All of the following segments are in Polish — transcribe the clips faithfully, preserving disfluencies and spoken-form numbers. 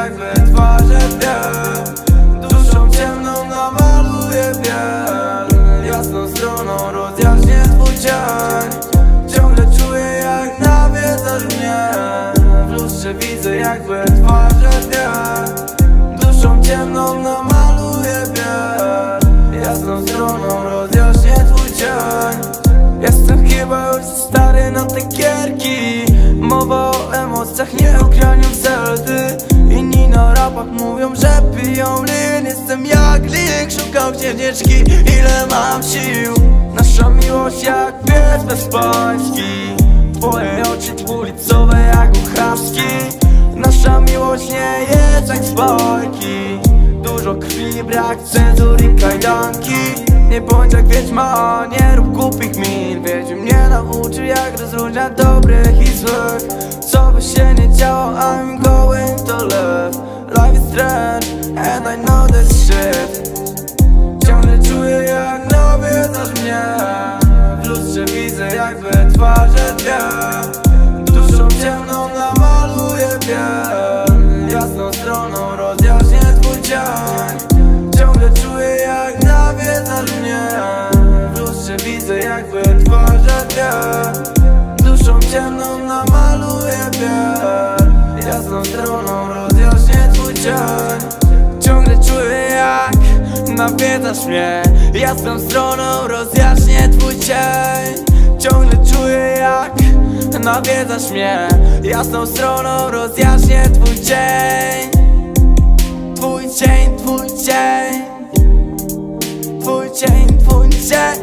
jakby twarze dwie. Duszą ciemną namaluję biel, jasną stroną rozjaśnię twój cień. Ciągle czuję jak nawiedzasz mnie, w lustrze widzę jakby twarze dwie. Duszą ciemną namaluję biel, jasną stroną rozjaśnię twój cień. Jestem chyba już stary na te gierki. Mowa o emocjach, nie o graniu w zeldy. Inni na rapach mówią, że piją lin. Jestem jak lik, szukam księżniczki. Ile mam sił? Nasza miłość jak pies bezpański. Twoje oczy ulicowe jak uchawski. Nasza miłość nie jest jak z bajki. Dużo krwi, brak cenzur i kajdanki. Nie bądź jak wiedźma, nie rób głupich min. Wiedźmy mnie nauczy jak rozróżniać dobrych i złych. Co by się nie działo, I'm going to live. Life is strange and I know this shit. Ciągle czuję jak nawiedzasz mnie, w lustrze widzę jakby twarze dwie. Duszą ciemną namaluję biel, jasną stroną rozjaśnię twój cień. Ciągle czuję jak nawiedzasz mnie, w lustrze widzę jakby twarze dwie. Duszą ciemną namaluję biel, jasną stroną rozjaśnię twój cień. Ciągle czuję jak nawiedzasz mnie, jasną stroną rozjaśnię twój cień. Ciągle czuję jak nawiedzasz mnie, jasną stroną rozjaśnię twój cień. Twój cień, twój cień, twój cień, twój cień,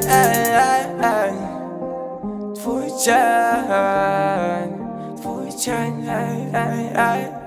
twój cień, twój cień, twój cień.